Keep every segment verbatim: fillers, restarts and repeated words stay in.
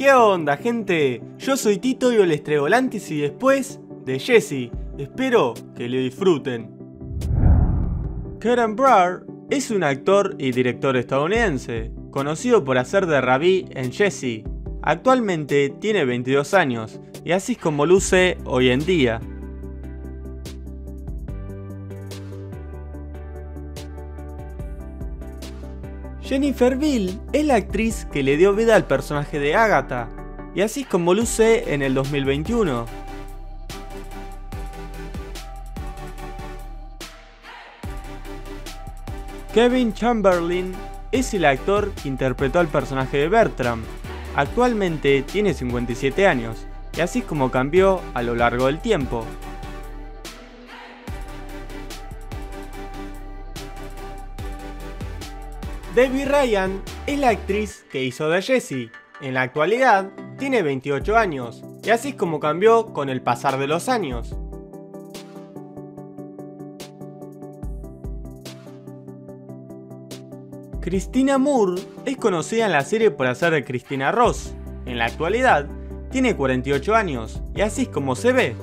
¿Qué onda, gente? Yo soy Tito y hoy les traigo el antes y después de Jessie. Espero que lo disfruten. Karen Bragg es un actor y director estadounidense, conocido por hacer de Ravi en Jessie. Actualmente tiene veintidós años, y así es como luce hoy en día. Jennifer Beal es la actriz que le dio vida al personaje de Agatha, y así es como luce en el dos mil veintiuno. Kevin Chamberlin es el actor que interpretó al personaje de Bertram. Actualmente tiene cincuenta y siete años, y así es como cambió a lo largo del tiempo. Debbie Ryan es la actriz que hizo de Jessie. En la actualidad tiene veintiocho años, y así es como cambió con el pasar de los años. Christina Moore es conocida en la serie por hacer de Christina Ross. En la actualidad tiene cuarenta y ocho años, y así es como se ve.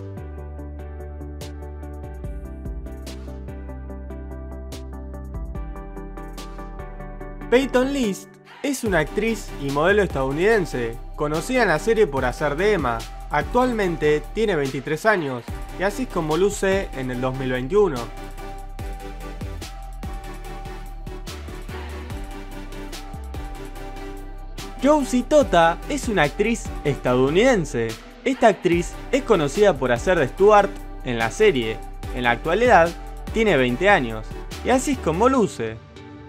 Peyton List es una actriz y modelo estadounidense, conocida en la serie por hacer de Emma. Actualmente tiene veintitrés años, y así es como luce en el dos mil veintiuno. Josie Tota es una actriz estadounidense. Esta actriz es conocida por hacer de Stuart en la serie. En la actualidad tiene veinte años, y así es como luce.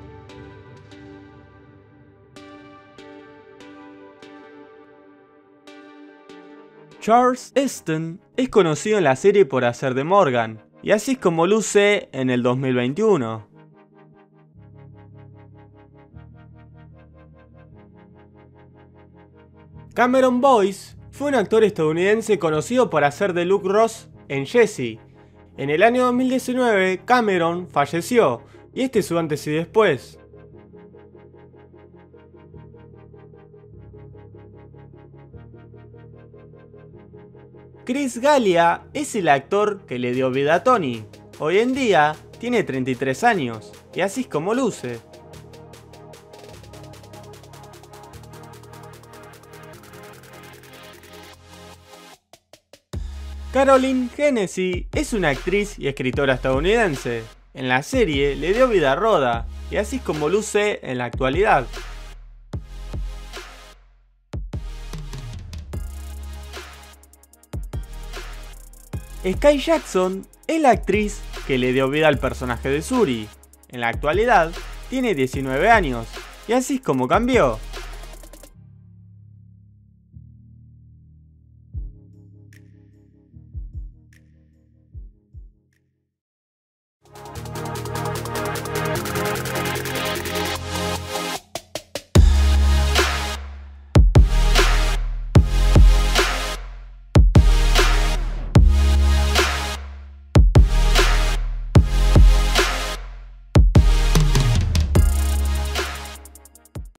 Charles Easton es conocido en la serie por hacer de Morgan, y así es como luce en el dos mil veintiuno. Cameron Boyce fue un actor estadounidense conocido por hacer de Luke Ross en Jessie. En el año dos mil diecinueve, Cameron falleció, y este es su antes y después. Chris D'Elia es el actor que le dio vida a Tony. Hoy en día tiene treinta y tres años, y así es como luce. Caroline Hennessy es una actriz y escritora estadounidense. En la serie le dio vida a Rhoda, y así es como luce en la actualidad. Sky Jackson es la actriz que le dio vida al personaje de Shuri. En la actualidad tiene diecinueve años, y así es como cambió.